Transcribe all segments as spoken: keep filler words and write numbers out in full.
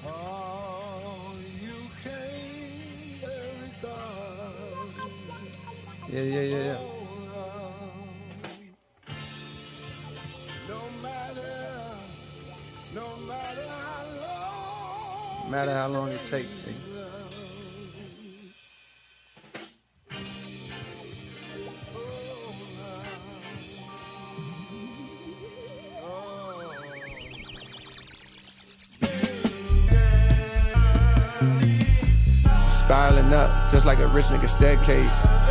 Yeah, yeah, yeah, yeah. No matter, no matter how long, no matter how long it takes. Spiraling up, just like a rich nigga staircase.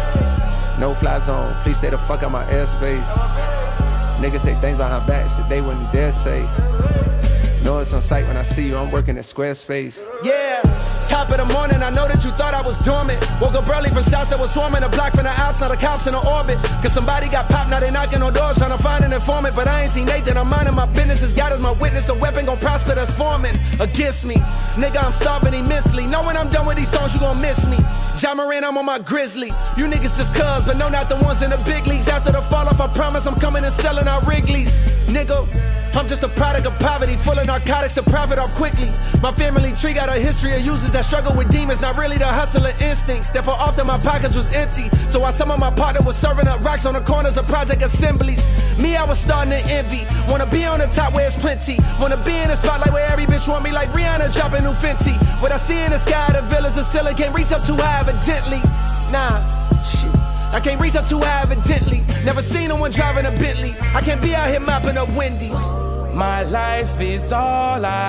No fly zone, please stay the fuck out my airspace. Niggas say things behind back, shit they wouldn't dare say. Know it's on sight when I see you, I'm working at Squarespace. Yeah, top of the morning, I know that you thought I was dormant. Woke up early from shots that was swarming. A block from the ops, now the cops in the orbit. Cause somebody got popped, now they knocking on doors trying to find an informant. But I ain't seen Nathan, I'm minding my business. As God is my witness, the weapon gon' prosper that's forming against me. Nigga, I'm starving immensely. Know when I'm done with these songs, you gon' miss me. John Moran, I'm on my grizzly. You niggas just cuz, but no, not the ones in the big leagues. After the fall off, I promise I'm coming and selling out Wrigley's. Nigga, I'm just a product of poverty, full of narcotics to profit off quickly. My family tree got a history of users that struggle with demons, not really the hustler instincts. Therefore often my pockets was empty. So while some of my partner was serving up rocks on the corners of project assemblies, me, I was starting to envy. Wanna be on the top where it's plenty. Wanna be in the spotlight where every bitch want me, like Rihanna dropping new Fenty. What I see in the sky, the villas of Scylla can't reach up too high evidently. Nah, shit, I can't reach up too high evidently. Never seen no one driving a Bentley. I can't be out here mopping up Wendy's. My life is all I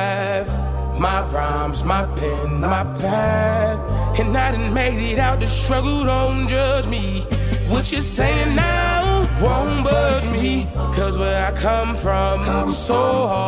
have. My rhymes, my pen, my pad. And I done made it out the struggle, don't judge me. What you're saying now won't budge me. Cause where I come from, so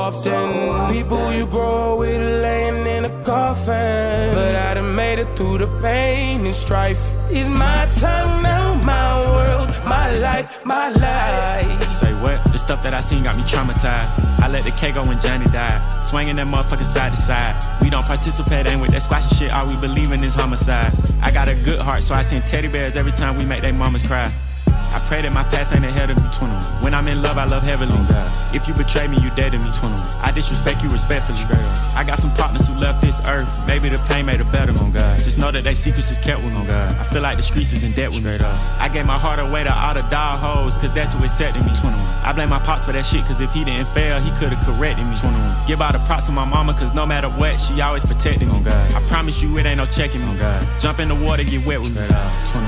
often people you grow with laying in a coffin. But I done made it through the pain and strife. It's my time now, my world, my life, my life. Say what? The stuff that I seen got me traumatized. I let the K go when Johnny died. Swinging that motherfucker side to side. We don't participate, ain't with that squashy shit. All we believe in is homicide. I got a good heart, so I send teddy bears every time we make they mamas cry. I pray that my past ain't ahead of me. When I'm in love, I love heavily. If you betray me, you dead to me. I disrespect you respectfully. I got some partners who left this earth. Maybe the pain made it better. Just know that they secrets is kept with me. I feel like the streets is in debt with me. I gave my heart away to all the dog hoes, cause that's who accepted me. I blame my pops for that shit, cause if he didn't fail, he could've corrected me. Give all the props to my mama, cause no matter what, she always protected me. I promise you it ain't no checking me. Jump in the water, get wet with me.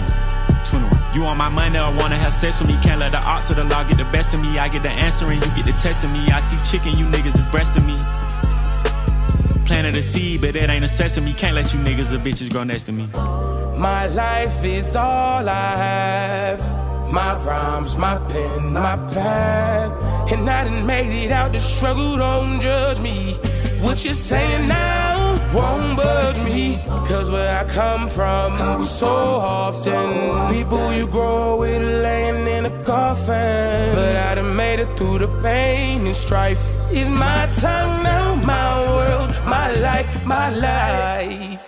You want my money or wanna have sex with me? Can't let the odds of the law get the best of me. I get the answer and you get the test of me. I see chicken, you niggas is breasting me. Planted a seed, but it ain't a sesame. Can't let you niggas or bitches grow next to me. My life is all I have. My rhymes, my pen, my pad. And I done made it out the struggle, don't judge me. What you're saying now won't budge me. Cause where I come from, so often people you grow with laying in a coffin. But I done made it through the pain and strife. It's my time now, my world, my life, my life.